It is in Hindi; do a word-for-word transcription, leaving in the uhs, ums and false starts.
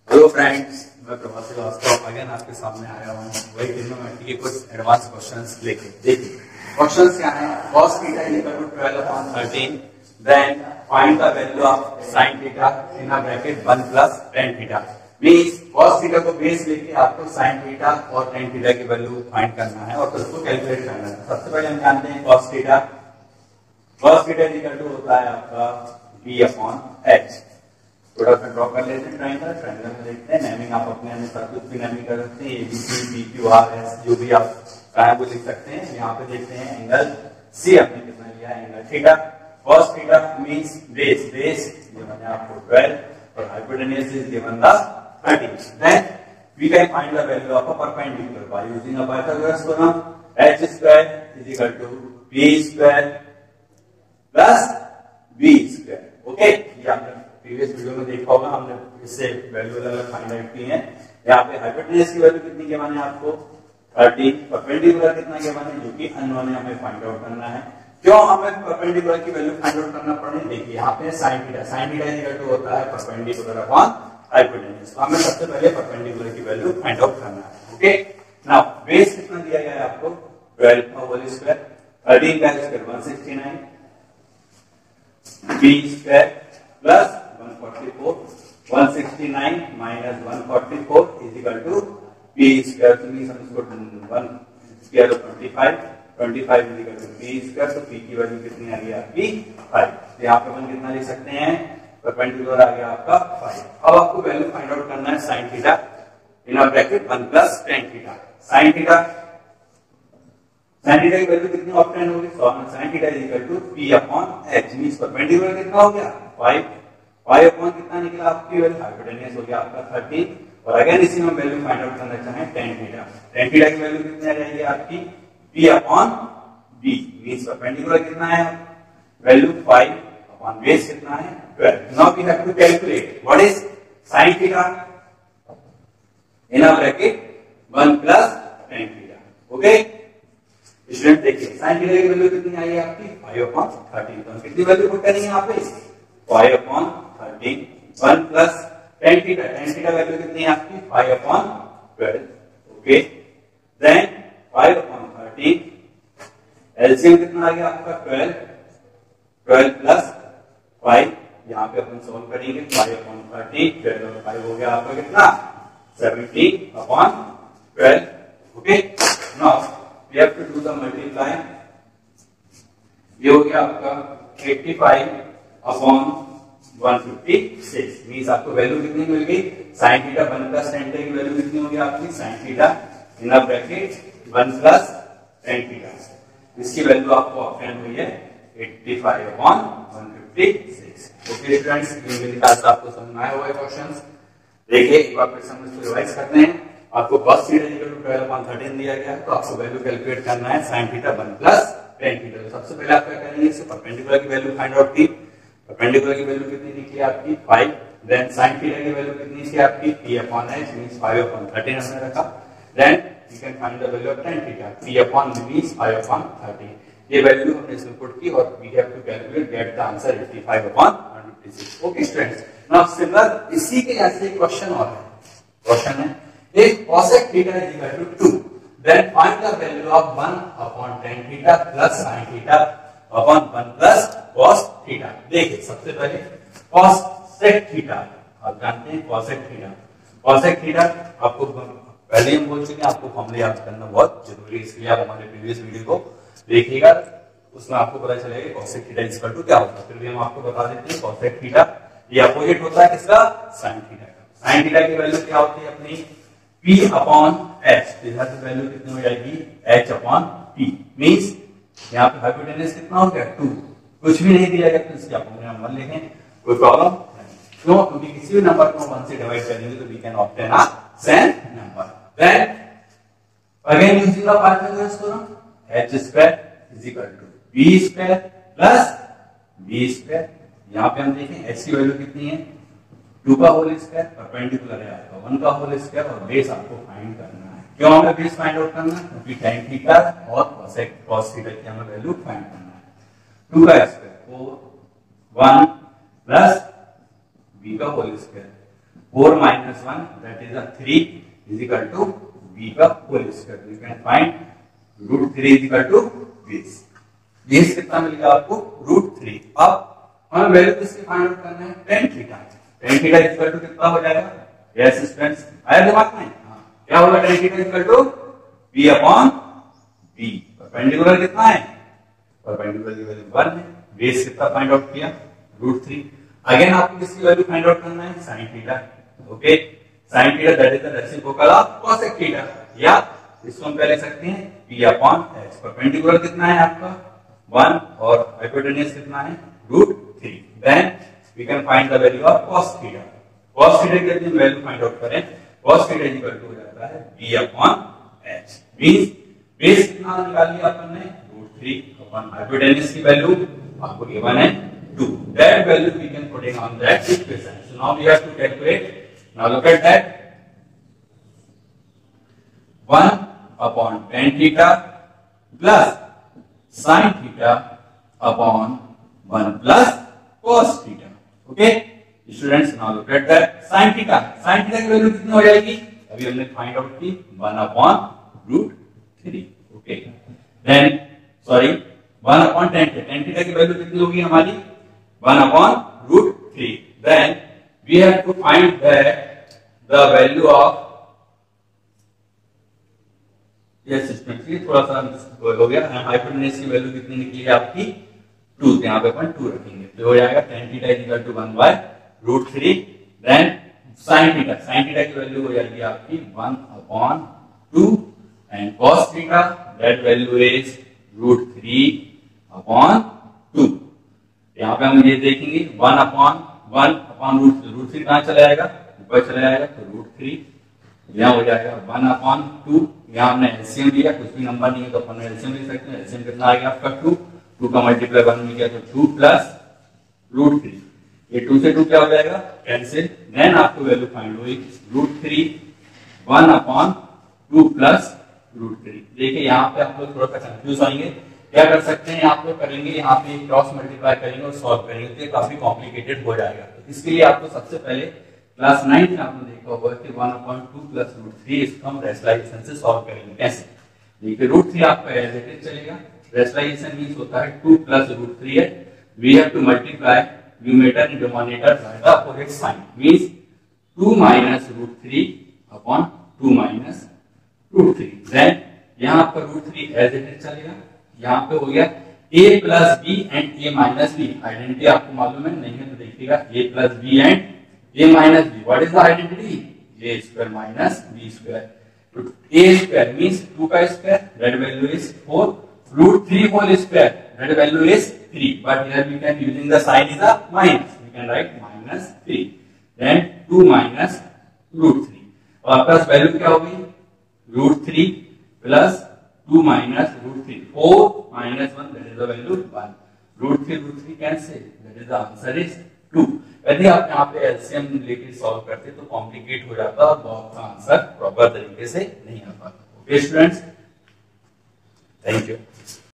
हेलो फ्रेंड्स, मैं प्रभात श्रीवास्तव अगेन आपके सामने आया हूँ वही ट्रिग्नोमेट्री के कुछ एडवांस क्वेश्चंस लेके। देखिए क्वेश्चंस क्या हैं। cos theta is equal to twelve upon thirteen, then find the value of sin theta in a bracket one plus tan theta. Means cos theta को बेस लेके आपको sin थीटा और tan थीटा की वैल्यू फाइंड करना है और उसको कैलकुलेट करना है। सबसे पहले हम जानते हैं cos theta. cos theta is equal to होता है आपका b अपॉन h। थोड़ा सा ड्रॉ कर लेते हैं ट्रायंगल। ट्रायंगल में देखते हैं नेमिंग आप अपने अनुसार कुछ भी नेमिंग कर सकते हैं, A B C B Q R S जो भी आप चाहे वो लिख सकते हैं। यहाँ पे देखते हैं एंगल सी हमने कितना लिया है, angle theta. cos theta means base, base ये मैंने आपको ट्वेल्व और hypotenuse is given the thirteen. Then we can find the value of a perpendicular by using a Pythagoras theorem. h square is equal to b square plus b square. Okay, ये आपने प्रीवियस वीडियो में देखा होगा, हमने इससे वैल्यू अलग फाइंड आउट की है। यहाँ पे हाइपोटेन्यूज की वैल्यू कितनी गिवन है आपको थर्टीन, परपेंडिकुलर कितना गिवन है जो कि अननोन है, हमें फाइंड आउट करना है। क्यों हमें परपेंडिकुलर की वैल्यू फाइंड आउट करना पड़े, देखिए यहाँ पे sin theta, sin theta equal to होता है परपेंडिकुलर अपॉन हाइपोटेन्यूज। तो हमें सबसे पहले परपेंडिकुलर की वैल्यू फाइंड आउट करना है। ओके, नाउ बेस कितना दिया गया है आपको ट्वेल्व का होल स्क्वायर, थर्टीन का square one sixty nine, b square plus one forty four, one sixty nine minus one forty four is equal to p square. तो मींस हम इसको one square twenty five, twenty five is equal to p square. तो p की वैल्यू कितनी आ गई आपकी फाइव। तो यहाँ पे हम कितना लिख सकते हैं, परपेंडिकुलर आ गया आपका फाइव। अब आपको वैल्यू फाइंड आउट करना है sin theta in a bracket one plus tan theta. sin theta sin theta की वैल्यू कितनी ऑब्टेन होगी, sin theta is equal to p upon h। Means perpendicular कितना हो गया फाइव, फाइव अपॉन कितना निकला आपकी वैल्यू हाइपोटेन्यूज हो गया आपका थर्टीन। और अगेन इसी में वैल्यू फाइंड आउट करना चाहें tan थीटा, tan थीटा की वैल्यू कितनी आ जाएगी आपकी p upon b। Means perpendicular कितना है वैल्यू फाइव अपॉन बेस कितना है twelve. Now we have to calculate what is sin theta in a bracket one plus tan theta. Okay student, देखिए sin थीटा की वैल्यू कितनी आई है आपकी फाइव अपॉन थर्टीन। तो कितनी वैल्यू पुट करेंगे यहाँ पे five upon thirteen, one plus tan theta, tan theta value कितनी है आपकी five upon twelve. Okay, then five upon thirteen, LCM कितना आ गया आपका ट्वेल्व, ट्वेल्व प्लस फाइव। यहाँ पे अपन सॉल्व करेंगे, फाइव अपॉन थर्टीन, ट्वेल्व और फाइव हो गया आपका कितना seventeen upon twelve. Okay, now we have to do the multiply. ये हो गया आपका eighty five upon one fifty six. Means आपको वैल्यू कितनी मिल गई sin theta one plus tan theta की वैल्यू कितनी होगी आपकी sin theta in a bracket one plus tan theta. इसकी वैल्यू आपको ऑप्शन हुई है eighty five upon one fifty six. Okay students, ये निकाल से आपको समझ में आया होगा क्वेश्चंस। देखिए एक बार फिर से हम इसको रिवाइज करते हैं। आपको cos theta equal to twelve upon thirteen दिया गया है, तो आपको वैल्यू कैलकुलेट करना है sin theta one plus tan theta. तो सबसे पहले आप क्या करेंगे, इससे परपेंडिकुलर की वैल्यू फाइंड आउट की। परपेंडिकुलर की वैल्यू कितनी निकली आपकी फाइव, देन sin थीटा की वैल्यू कितनी थी आपकी p upon h means five upon thirteen हमने रखा। Then you can find the value of tan theta, p upon means five upon thirteen. ये वैल्यू हमने इसमें पुट की और we have to calculate get the answer eighty five upon one fifty six. Okay students, now similar इसी के ऐसे क्वेश्चन और है। क्वेश्चन है एक cosec theta is equal to two, then find the value of one upon tan theta plus sin theta upon one plus cos theta. देखिए सबसे पहले cosec थीटा, आप जानते हैं cosec थीटा, cosec थीटा आपको पहले हम बोल चुके हैं, आपको फॉर्मूला याद करना बहुत जरूरी है। इसलिए आप हमारे प्रीवियस वीडियो को देखिएगा, उसमें आपको पता चलेगा cosec theta is equal to क्या होता है। फिर भी हम आपको बता देते हैं cosec थीटा ये अपोजिट होता है किसका, sin थीटा का। sin थीटा की वैल्यू क्या होती है अपनी p अपॉन h। इधर से वैल्यू कितनी हो जाएगी h अपॉन p। मींस यहाँ पे हाइपोटेन्यूज कितना हो गया टू, कुछ भी नहीं दिया गया तो इसके अपने नंबर लिखें, कोई प्रॉब्लम नहीं। क्यों, क्योंकि किसी भी नंबर को वन से डिवाइड करेंगे तो we can obtain a same number. Then again using the Pythagoras theorem, h square is equal to b square plus b square. यहाँ पे हम देखें h की वैल्यू कितनी है टू का होल स्क्वायर, परपेंडिकुलर है आपका वन का होल स्क्वायर और बेस आपको फाइंड करना है। क्यों हमें बेस फाइंड आउट करना है, क्योंकि tan थीटा और cosec cos थीटा की हमें वैल्यू फाइंड करना है। टू का square four, one plus b का whole square four minus one that is three is equal to B का whole square. You can find root three is equal to बीस। बीस कितना मिल गया आपको? Root three. अब हमें वैल्यू किसकी फाइंड आउट करना है? Tan theta. Tan theta is equal to कितना हो जाएगा? यस स्टूडेंट्स, आया दिमाग में? हाँ, क्या होगा? Tan theta is equal to B upon B. Perpendicular कितना है? परपेंडिकुलर की वैल्यू वन है। बेस कितना फाइंड आउट किया? Root three. अगेन आपको किसकी वैल्यू फाइंड आउट करना है? Sine theta. Okay, sine theta that is the reciprocal of cosec theta, या इसको हम कह सकते हैं पी अपॉन एच। परपेंडिकुलर कितना है आपका? वन, और हाइपोटेन्यूज कितना है? Root three. Then we can find the value of cos theta. cos theta की यदि वैल्यू फाइंड आउट करें, cos थीटा इक्वल टू हो जाता है b upon h। Means base कितना निकाल लिया अपन ने? रूट थ्री अपॉन हाइपोटेन्यूज की वैल्यू आपको गिवन है two. That value we can put in on that equation. So now we have to calculate. Now look at that. One upon tan theta plus sin theta upon one plus cos theta. Okay students, now look at that. sin theta, sin theta की वैल्यू कितनी हो जाएगी? अभी हमने फाइंड आउट की one upon root three. Okay, then sorry one upon tan theta. tan theta की वैल्यू कितनी होगी हमारी? One upon root three. Then we have to find that the value of, yes students, थोड़ा सा हो गया। हाइपोटेन्यूज की वैल्यू कितनी निकली है आपकी? टू। यहाँ पे अपन टू रखेंगे तो हो जाएगा tan theta is equal to one by root three. Then sin theta, sin theta की वैल्यू हो जाएगी आपकी one upon two, and cos theta that value is root three upon two. यहाँ पे हम ये देखेंगे one upon one upon root root three कहाँ चला जाएगा? ऊपर चला जाएगा, तो रूट थ्री। यहाँ हो जाएगा वन अपॉन टू। यहाँ हमने एलसीएम लिया, कुछ भी नंबर नहीं है तो अपन एलसीएम ले सकते हैं। एलसीएम कितना आ गया आपका? टू। टू का मल्टीप्लाई वन में किया तो टू प्लस रूट थ्री। ये टू से टू क्या हो जाएगा? कैंसिल। देन आपको वैल्यू फाइंड हुई root three one upon two plus root three. देखिए यहाँ पे आप लोग थोड़ा सा कंफ्यूज होंगे। क्या कर सकते हैं आप लोग? करेंगे यहाँ पे क्रॉस मल्टीप्लाई करेंगे और सॉल्व करेंगे, तो ये काफी कॉम्प्लिकेटेड हो जाएगा। तो इसके लिए आपको सबसे पहले क्लास नाइन्थ में आपने देखा होगा कि one upon two plus root three, इसको हम रेशनलाइजेशन से सॉल्व करेंगे। कैसे? देखिए रूट थ्री आपका एज इट इज चलेगा। रेशनलाइजेशन मींस होता है टू प्लस रूट थ्री है, we have to multiply numerator and denominator by the opposite sign. Means two minus root three upon two minus root three. Then यहाँ आपका root three as it is चलेगा। यहाँ पे हो गया a plus B and a minus B. Identity आपको मालूम है? नहीं है तो देखिएगा a plus B and a minus B. What is the identity? a square minus b square. तो a स्क्वायर मींस टू का square, that value is four. Root three whole square, that value is three, but here we can using the sign is a minus, we can write minus three. Then two minus root three, और प्लस वैल्यू क्या होगी? Root three plus two minus root three, four minus one, that is the value one. Root three root three cancel, that is the answer is two. यदि आप यहाँ पे एलसीएम लेके सॉल्व करते तो कॉम्प्लिकेट हो जाता और बहुत का आंसर प्रॉपर तरीके से नहीं आ पाता। Okay students, thank you.